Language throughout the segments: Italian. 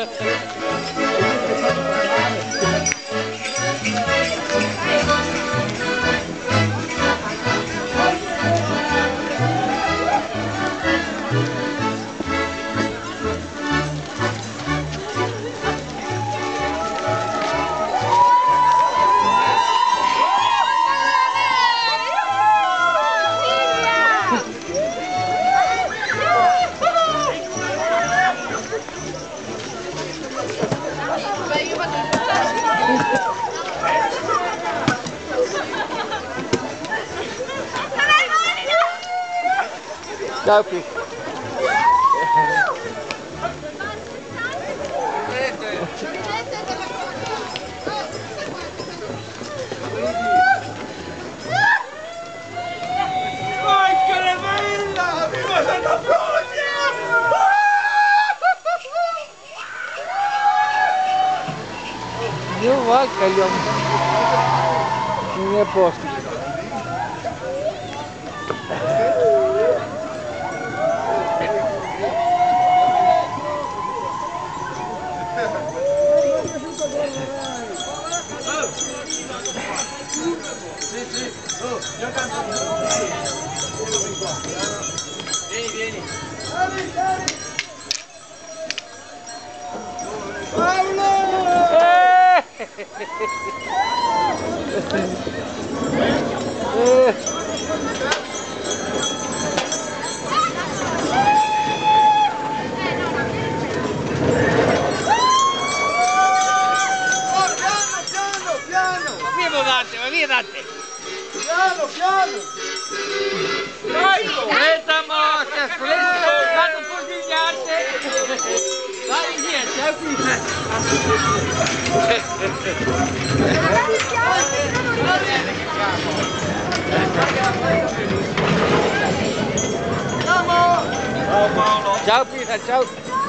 Ciao Pi. Io vacca gli ho... non è a posto. Vieni. Via Dante! Piano! Vai! Aspetta, mossa! Vado un po' di ghiacce! Vai via, ciao qui! Ciao Pisa, ciao!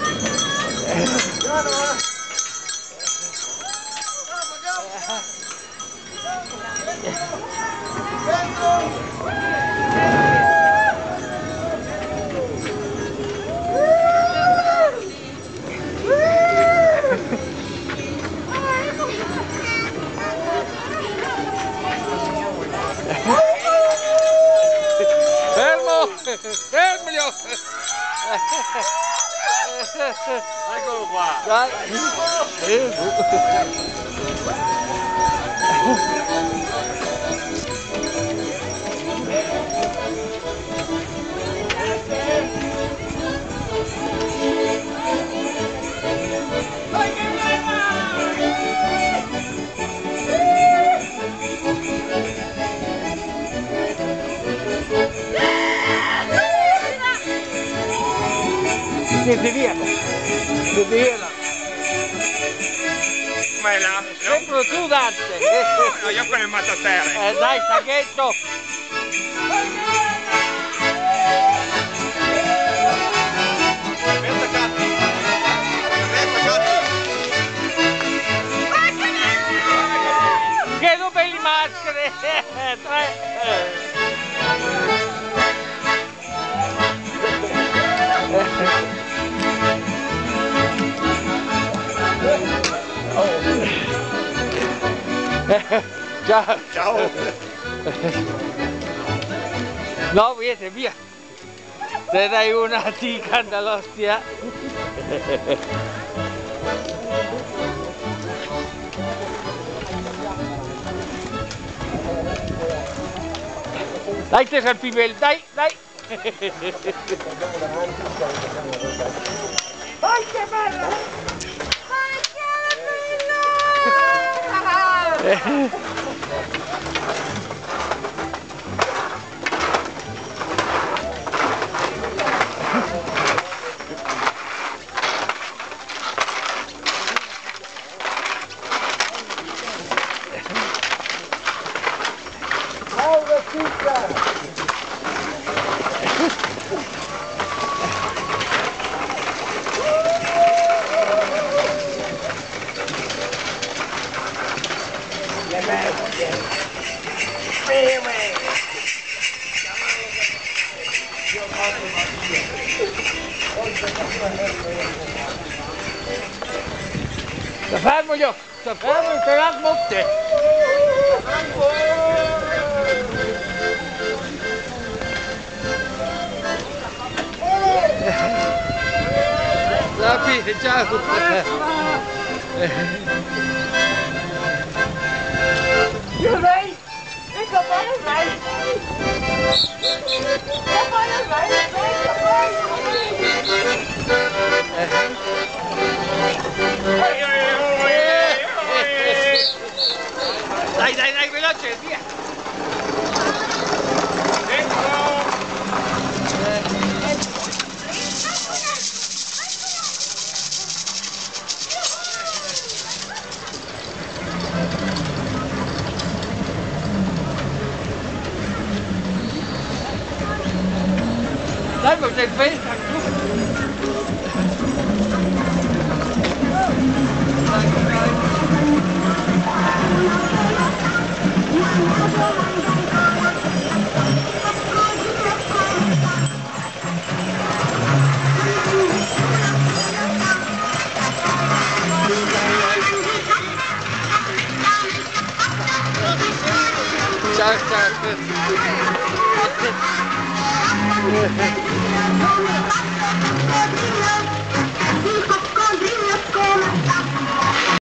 Fermilo! Eccolo qua! Dai! Siete via! Ma è là? Sempre tu Dante! No, io con il mattaterra! Dai, saghetto! Che due belli maschere! Ciao! Ciao! No, vieni, via! Te dai una tica dall'ostia! Dai te salpibel, dai! Vai che bella! Te fel vagyok, te fel vagyok, te rám mogte. Lapi, ciao. You right? Ik heb alles right. Ik heb alles right. Dai, dai, dai, veloce, via. Dai, ma sei festa. Ciao, ciao.